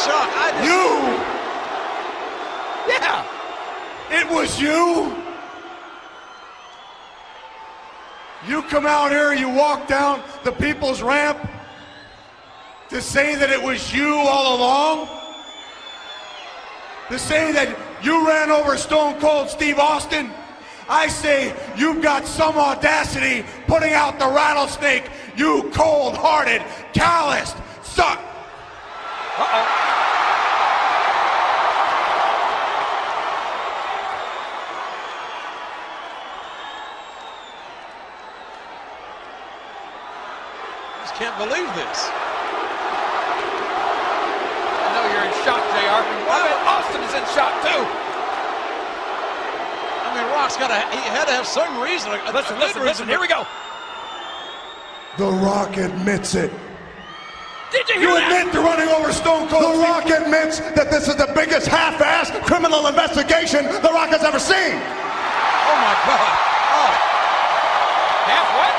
shock. Yeah. It was you? You come out here, you walk down the people's ramp to say that it was you all along? To say that you ran over Stone Cold Steve Austin? I say you've got some audacity putting out the rattlesnake, you cold-hearted, calloused son. Can't believe this. I know you're in shock, JR. Austin is in shock too. I mean, Rock's he had to have some reason. Listen, here we go. The Rock admits it. Did you hear that? You admit to running over Stone Cold. The Rock admits that this is the biggest half-assed criminal investigation The Rock has ever seen. Oh my God. Oh. Half what?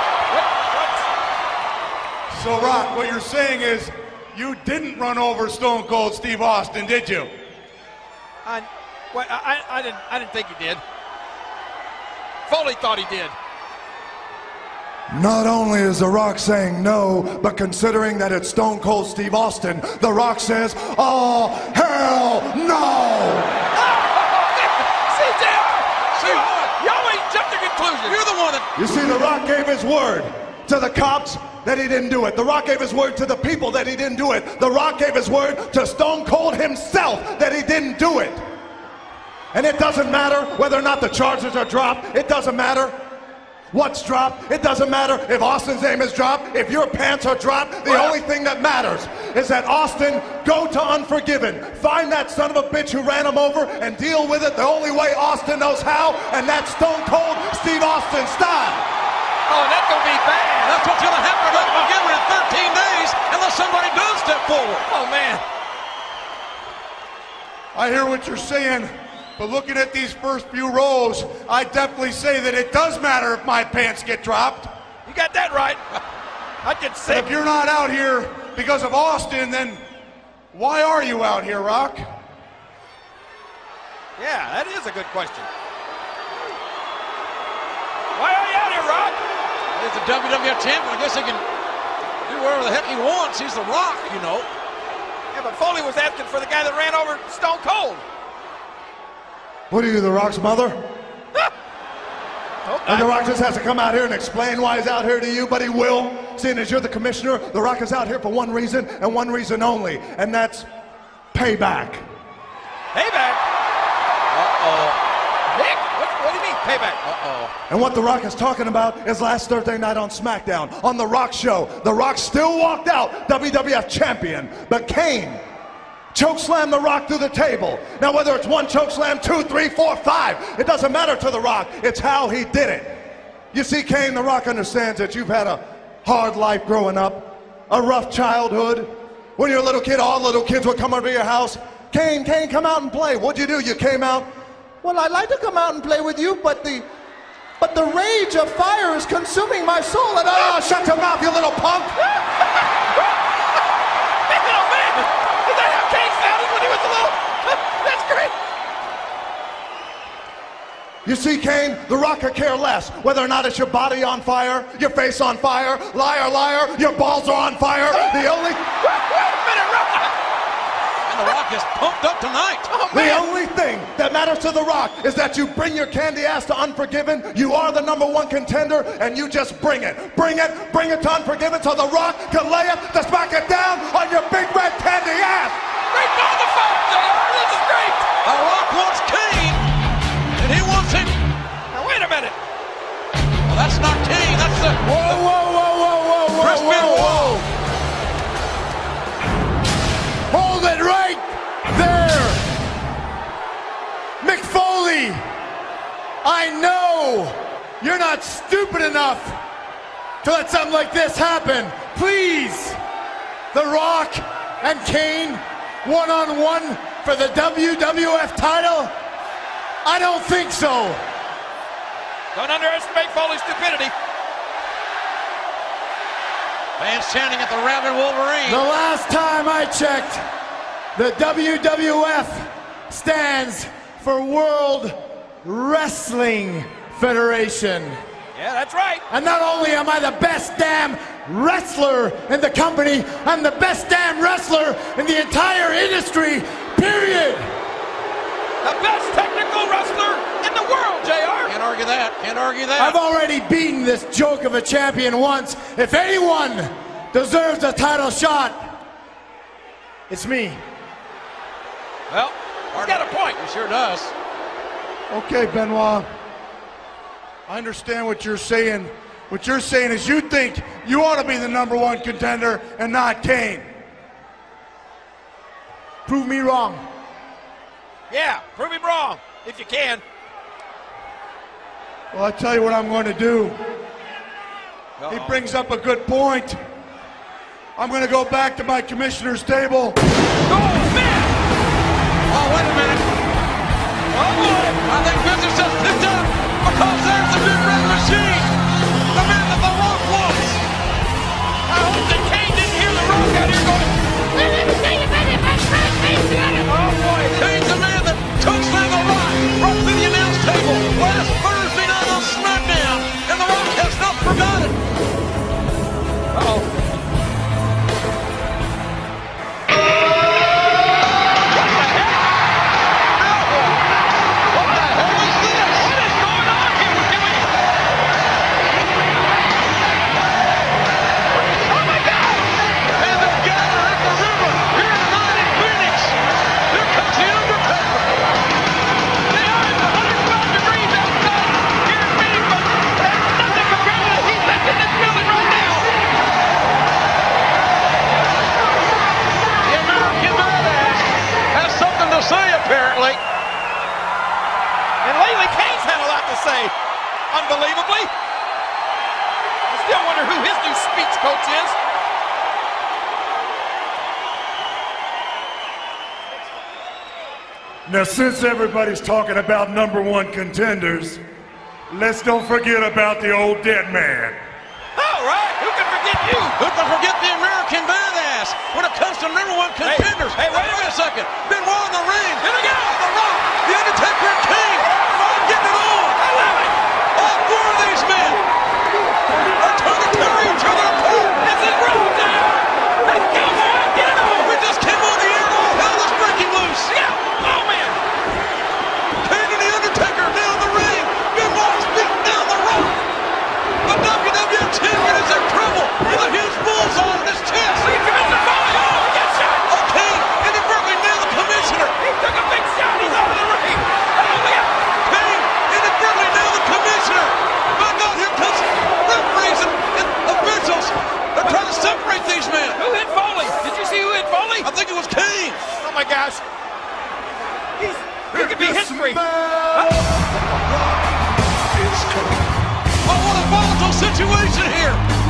So, Rock, what you're saying is you didn't run over Stone Cold Steve Austin, did you? I didn't think he did. Foley thought he did. Not only is The Rock saying no, but considering that it's Stone Cold Steve Austin, The Rock says, oh, hell no! See, JR! You always jump to conclusions. You're the one that... You see, The Rock gave his word to the cops that he didn't do it. The Rock gave his word to the people that he didn't do it. The Rock gave his word to Stone Cold himself that he didn't do it. And it doesn't matter whether or not the charges are dropped. It doesn't matter what's dropped. It doesn't matter if Austin's name is dropped. If your pants are dropped, the only thing that matters is that Austin go to Unforgiven. Find that son of a bitch who ran him over and deal with it the only way Austin knows how, and that's Stone Cold Steve Austin style. Oh, that's going to be bad. That's what's going to happen to Unforgiven in 13 days unless somebody does step forward. Oh, man. I hear what you're saying, but looking at these first few rows, I definitely say that it does matter if my pants get dropped. You got that right. I'd get sick. If you're not out here because of Austin, then why are you out here, Rock? Yeah, that is a good question. Why are you out here, Rock? He's the WWF champion. I guess he can do whatever the heck he wants. He's The Rock, you know. Yeah, but Foley was asking for the guy that ran over Stone Cold. What are you, The Rock's mother? And The Rock just has to come out here and explain why he's out here to you, but he will. Seeing as you're the commissioner, The Rock is out here for one reason and one reason only, and that's payback. Payback? Uh-oh. Mick, what do you mean payback? Uh-oh. And what The Rock is talking about is last Thursday night on SmackDown, on The Rock Show. The Rock still walked out WWF champion, but Kane chokeslammed The Rock through the table. Now, whether it's one chokeslam, 2, 3, 4, 5, it doesn't matter to The Rock. It's how he did it. You see, Kane, The Rock understands that you've had a hard life growing up, a rough childhood. When you were a little kid, all little kids would come over to your house. Kane, come out and play. What'd you do? You came out. Well, I'd like to come out and play with you, but the rage of fire is consuming my soul. And shut your mouth, you little punk! Is that how Kane sounded when he was a little... That's great! You see, Kane, The Rock could care less whether or not it's your body on fire, your face on fire, liar, liar, your balls are on fire. The only... Wait a minute, Rock! And The Rock is pumped up tonight. Oh, the only thing that matters to The Rock is that you bring your candy ass to Unforgiven. You are the #1 contender, and you just bring it. Bring it to Unforgiven so The Rock can lay it to smack it down on your big red candy ass. Great on the phone, JR. This is great. The Rock wants Kane, and he wants him. Now, wait a minute. Well, that's not Kane. That's the... Whoa. Hold it right there. Mick Foley, I know you're not stupid enough to let something like this happen. Please, The Rock and Kane one-on-one for the WWF title? I don't think so. Don't underestimate Foley's stupidity. Fans chanting at the Rabid Wolverine. The last time I checked, The WWF stands for World Wrestling Federation. Yeah, that's right. And not only am I the best damn wrestler in the company, I'm the best damn wrestler in the entire industry, period. The best technical wrestler in the world, JR. Can't argue that. Can't argue that. I've already beaten this joke of a champion once. If anyone deserves a title shot, it's me. Well, he's got a point. He sure does. Okay, Benoit. I understand what you're saying. What you're saying is you think you ought to be the #1 contender and not Kane. Prove me wrong. Yeah, prove him wrong, if you can. Well, I tell you what I'm going to do. He brings up a good point. I'm going to go back to my commissioner's table. Oh, man! Oh, wait a minute. Oh, boy. I think business just picked up because there's the big red machine. The man that the Rock wants. I hope that Kane didn't hear the Rock out here going, oh, boy. Kane's the man that chokeslammed the Rock right through the announce table last Thursday night on SmackDown. And the Rock has not forgotten. Uh-oh. Apparently. And lately, Kane's had a lot to say. Unbelievably. I still wonder who his new speech coach is. Now, since everybody's talking about #1 contenders, let's don't forget about the old dead man. All right, who can forget you? Who can forget the American Badass when it comes to #1 contenders? Hey, wait a second. Benoit in the ring. Here we go. The Rock, the Undertaker, and Kane. I'm getting it on. I love it. All 4 of these men are trying to tear each other apart. This is real, JR. Let's go, boy. Get it on. We just came on the air. All hell is breaking loose. Yeah. Oh, man. Kane and the Undertaker down the ring. Benoit's beating down the Rock. The WWF champion is in trouble with a huge bullseye on his chest. He commits a volley. Oh, he gets shot. Oh, Kane inadvertently nailed the commissioner. He took a big shot. He's out of the ring. Oh, look out. Kane inadvertently nailed the commissioner. My God, here comes referees and officials. They're trying to separate these men. Who hit Foley? Did you see who hit Foley? I think it was Kane. Oh, my gosh. He could be history. Oh, what a volatile situation here.